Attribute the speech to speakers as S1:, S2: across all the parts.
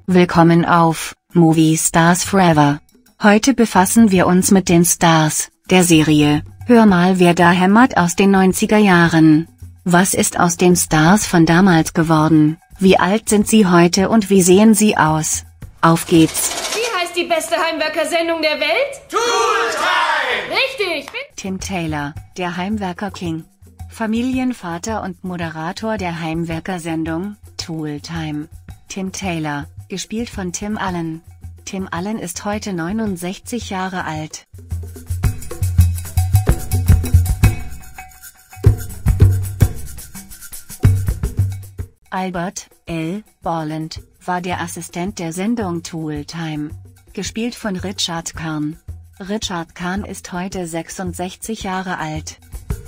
S1: Willkommen auf Movie Stars Forever. Heute befassen wir uns mit den Stars der Serie Hör mal, wer da hämmert aus den 90er Jahren. Was ist aus den Stars von damals geworden? Wie alt sind sie heute und wie sehen sie aus? Auf geht's!
S2: Wie heißt die beste Heimwerker-Sendung der Welt?
S3: Tool Time!
S2: Richtig!
S1: Tim Taylor, der Heimwerker-King. Familienvater und Moderator der Heimwerker-Sendung Tool Time. Tim Taylor, gespielt von Tim Allen. Tim Allen ist heute 69 Jahre alt. Albert L. Borland war der Assistent der Sendung Tool Time. Gespielt von Richard Kahn. Richard Kahn ist heute 66 Jahre alt.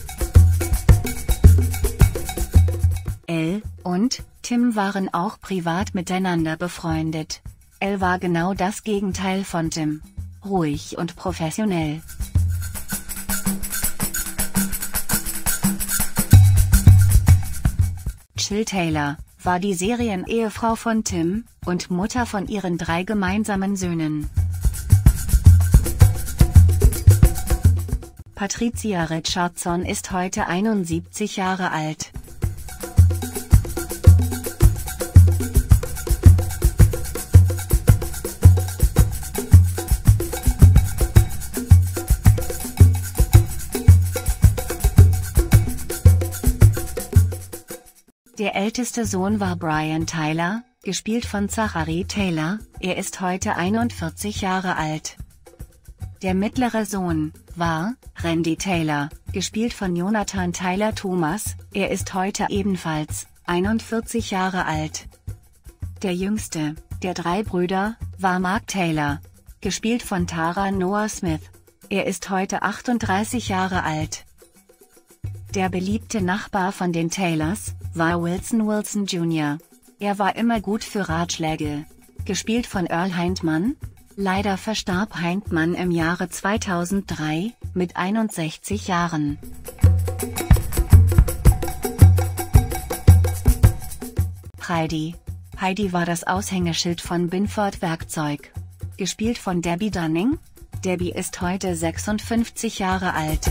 S1: Elle und Tim waren auch privat miteinander befreundet. Elle war genau das Gegenteil von Tim. Ruhig und professionell. Jill Taylor war die Serienehefrau von Tim und Mutter von ihren 3 gemeinsamen Söhnen. Patricia Richardson ist heute 71 Jahre alt. Der älteste Sohn war Brian Tyler, gespielt von Zachary Taylor, er ist heute 41 Jahre alt. Der mittlere Sohn war Randy Taylor, gespielt von Jonathan Tyler Thomas, er ist heute ebenfalls 41 Jahre alt. Der jüngste der 3 Brüder war Mark Taylor, gespielt von Tara Noah Smith, er ist heute 38 Jahre alt. Der beliebte Nachbar von den Taylors war Wilson Jr. Er war immer gut für Ratschläge. Gespielt von Earl Hindman. Leider verstarb Hindman im Jahre 2003, mit 61 Jahren. Heidi war das Aushängeschild von Binford Werkzeug. Gespielt von Debbie Dunning. Debbie ist heute 56 Jahre alt.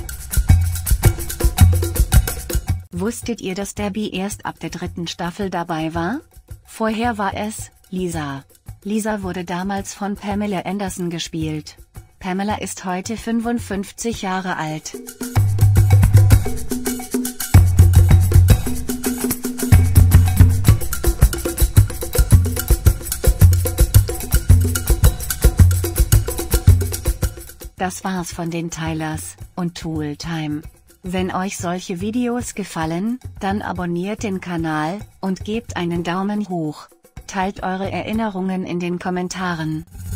S1: Wusstet ihr, dass Debbie erst ab der 3. Staffel dabei war? Vorher war es Lisa. Lisa wurde damals von Pamela Anderson gespielt. Pamela ist heute 55 Jahre alt. Das war's von den Tylers und Tool Time. Wenn euch solche Videos gefallen, dann abonniert den Kanal und gebt einen Daumen hoch. Teilt eure Erinnerungen in den Kommentaren.